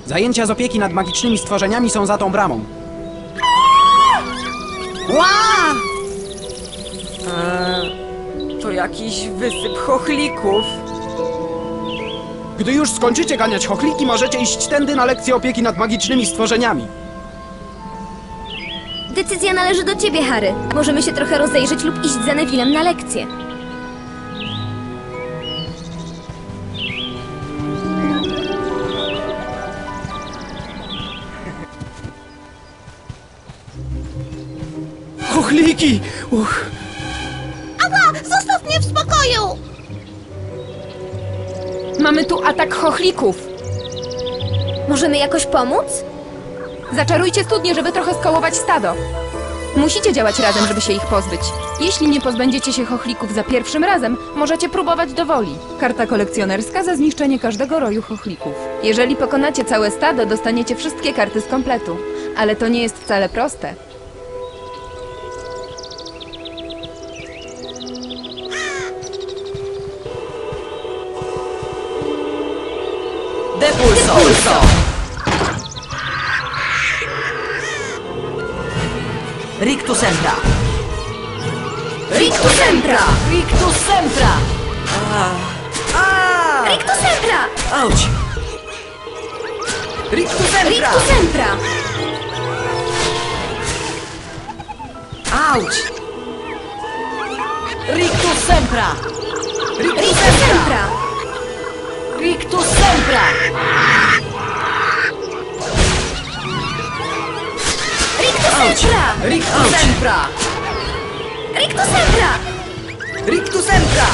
Zajęcia z opieki nad magicznymi stworzeniami są za tą bramą. Ła! To jakiś wysyp chochlików. Gdy już skończycie ganiać chochliki, możecie iść tędy na lekcję opieki nad magicznymi stworzeniami. Decyzja należy do ciebie, Harry. Możemy się trochę rozejrzeć lub iść za Nevillem na lekcję. Chochliki! Ała! Zostaw mnie w spokoju! Mamy tu atak chochlików. Możemy jakoś pomóc? Zaczarujcie studnię, żeby trochę skołować stado. Musicie działać razem, żeby się ich pozbyć. Jeśli nie pozbędziecie się chochlików za pierwszym razem, możecie próbować do woli. Karta kolekcjonerska za zniszczenie każdego roju chochlików. Jeżeli pokonacie całe stado, dostaniecie wszystkie karty z kompletu. Ale to nie jest wcale proste. Depulso! Rictus Sempra! Rictus Sempra! Rictus Sempra! Rictus Sempra! Auć! Rictus Sempra! Rictus Sempra! Auć! Rictus Sempra! Rictus Sempra! Rictus Sempra! Rictus Sempra! Rictus Sempra! Rictus Sempra! Rictus Sempra!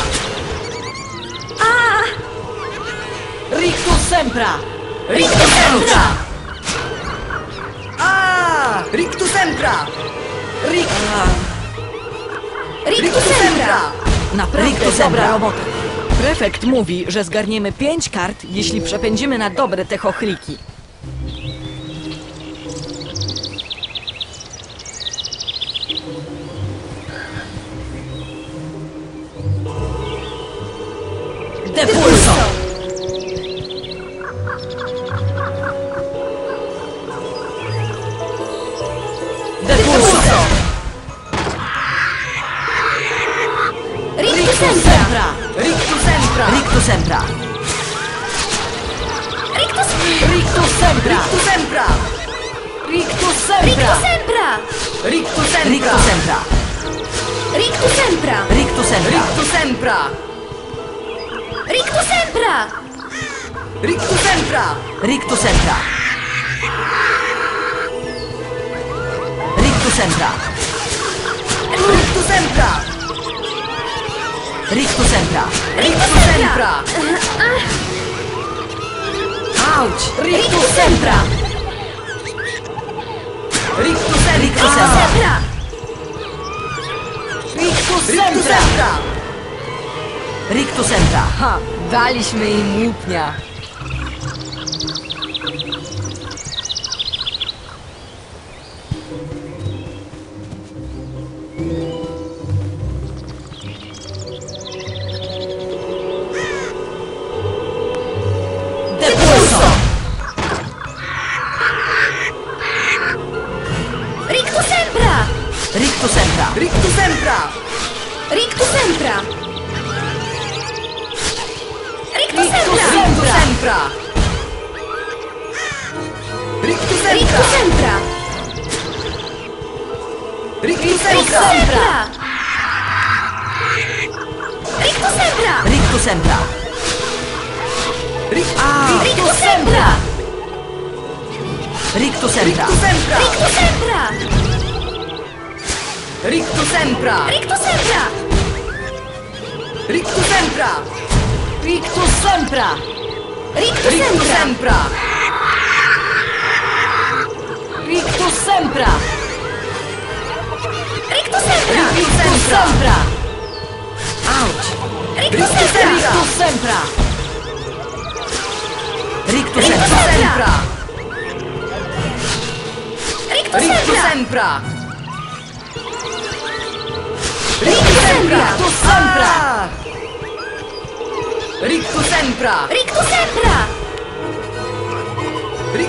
Rictus Sempra! Rictus Sempra! Rictus Sempra! Rictus Sempra! Naprawdę dobra robota. Prefekt mówi, że zgarniemy 5 kart, jeśli przepędzimy na dobre te chochliki. Depulso! Depulso! Rictus Sempra! Rictus Sempra! Rictus Sempra! Rictus Sempra! Rictus Sempra! Rictus Sempra! Rictus Sempra! Rictus Sempra! Rictus Sempra! Rictus Sempra! Rictus Sempra! Rictus Sempra! Rictus Sempra! Rictus Sempra! Rictus Sempra! Rictus Sempra! Auć! Rictus Sempra! Rictus Sempra! Rictus Sempra! Rictus Sempra! Ha! Daliśmy im łupnia! Depulso! Rictus Sempra! Rictus Sempra! Rictus Sempra! Rictus Sempra! Rictus Sempra! Rictus Rictus Sempra! Rictus Rictus Sempra! Rictus Sempra! Rictus Sempra! Rictus Sempra! Rictus Sempra! Rictus Sempra! Rictus Sempra! Rictus Sempra! Rictus Sempra! Rictus Sempra! Rictus Sempra! Rictus Sempra! Rictus Sempra! Auć! Rictus Sempra! Rictus Sempra! Rictus Rictus Sempra! Rictus Rictus Sempra! Sempra! Rictus Sempra! Rictus Sempra! Rictus Sempra! Rictus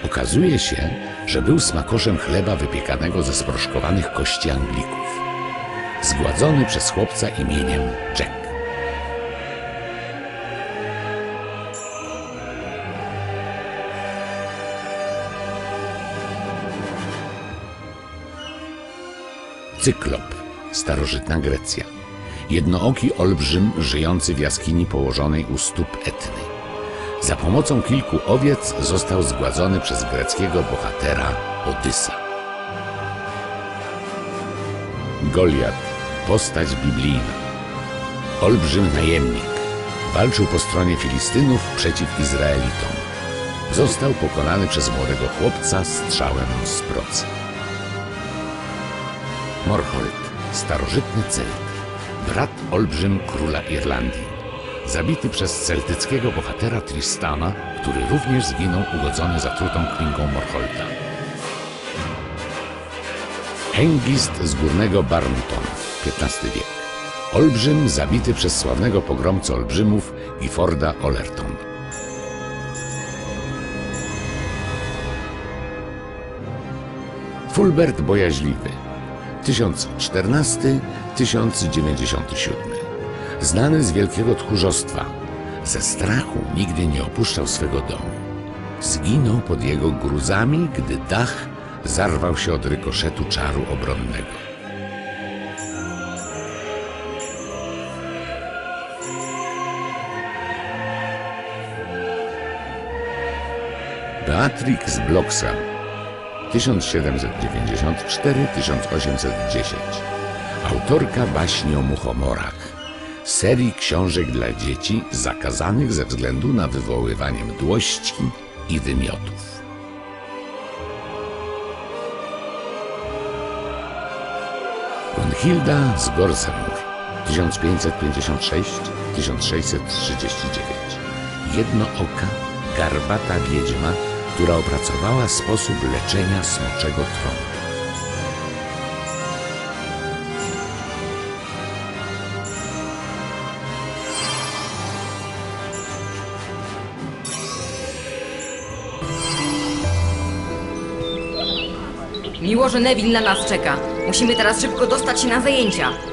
Okazuje się, że był smakoszem chleba wypiekanego ze sproszkowanych kości Anglików, zgładzony przez chłopca imieniem Jack. Cyklop, starożytna Grecja. Jednooki olbrzym żyjący w jaskini położonej u stóp Etny. Za pomocą kilku owiec został zgładzony przez greckiego bohatera Odysa. Goliat, postać biblijna. Olbrzym najemnik. Walczył po stronie Filistynów przeciw Izraelitom. Został pokonany przez młodego chłopca strzałem z procy. Morholt, starożytny Celt, brat olbrzym króla Irlandii. Zabity przez celtyckiego bohatera Tristana, który również zginął ugodzony zatrutą klinką Morholta. Hengist z górnego Barnton, XV wiek. Olbrzym zabity przez sławnego pogromcę olbrzymów Gifforda Olerton. Fulbert Bojaźliwy, 1014-1097. Znany z wielkiego tchórzostwa, ze strachu nigdy nie opuszczał swego domu. Zginął pod jego gruzami, gdy dach zarwał się od rykoszetu czaru obronnego. Beatrix Blocksam, 1794-1810. Autorka baśni o muchomorach, serii książek dla dzieci zakazanych ze względu na wywoływanie mdłości i wymiotów. Gunhilda z Gorsemur, 1556-1639. Jednooka, garbata wiedźma, która opracowała sposób leczenia smoczego trądu. Miło, że Neville na nas czeka. Musimy teraz szybko dostać się na zajęcia.